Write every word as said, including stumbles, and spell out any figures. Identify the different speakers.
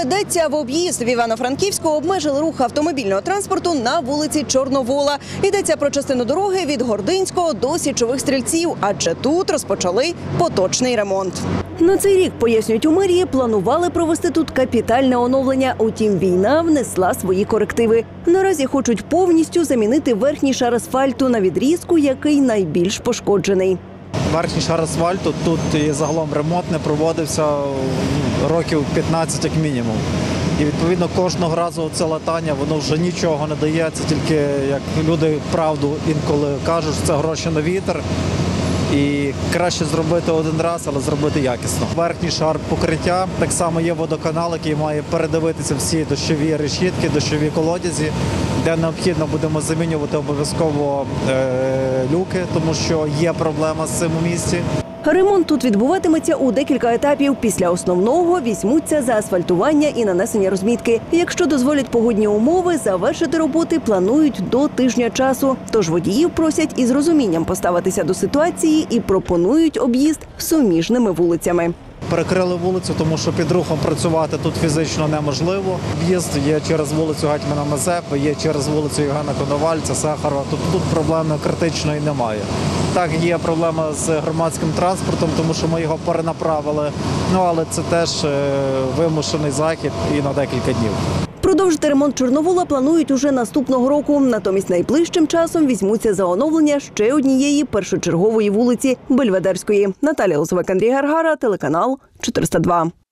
Speaker 1: Ведеться в об'їзд. В Івано-Франківську обмежили рух автомобільного транспорту на вулиці Чорновола. Йдеться про частину дороги від Гординського до Січових Стрільців, адже тут розпочали поточний ремонт. На цей рік, пояснюють у мерії, планували провести тут капітальне оновлення. Утім, війна внесла свої корективи. Наразі хочуть повністю замінити верхній шар асфальту на відрізку, який найбільш пошкоджений.
Speaker 2: Верхній шар асфальту тут і загалом ремонт не проводився років п'ятнадцять як мінімум. І відповідно кожного разу це латання, воно вже нічого не дає, це тільки, як люди правду інколи кажуть, що це гроші на вітер. І краще зробити один раз, але зробити якісно. Верхній шар покриття, так само є водоканал, який має передивитися всі дощові решітки, дощові колодязі, де необхідно будемо замінювати обов'язково е, люки, тому що є проблема з цим у місті.
Speaker 1: Ремонт тут відбуватиметься у декілька етапів. Після основного візьмуться за асфальтування і нанесення розмітки. Якщо дозволять погодні умови, завершити роботи планують до тижня часу. Тож водіїв просять із розумінням поставитися до ситуації і пропонують об'їзд суміжними вулицями.
Speaker 2: Перекрили вулицю, тому що під рухом працювати тут фізично неможливо. Об'їзд є через вулицю Гетьмана Мазепи, є через вулицю Євгена Коновальця, Сахарова. Тут, тут проблеми критичної немає. Так, є проблема з громадським транспортом, тому що ми його перенаправили. Ну, але це теж вимушений захід і на декілька днів.
Speaker 1: Продовжити ремонт Чорновола планують уже наступного року. Натомість найближчим часом візьмуться за оновлення ще однієї першочергової вулиці – Бельведерської. Наталія Лозовик, Андрій Гаргара, телеканал чотириста два.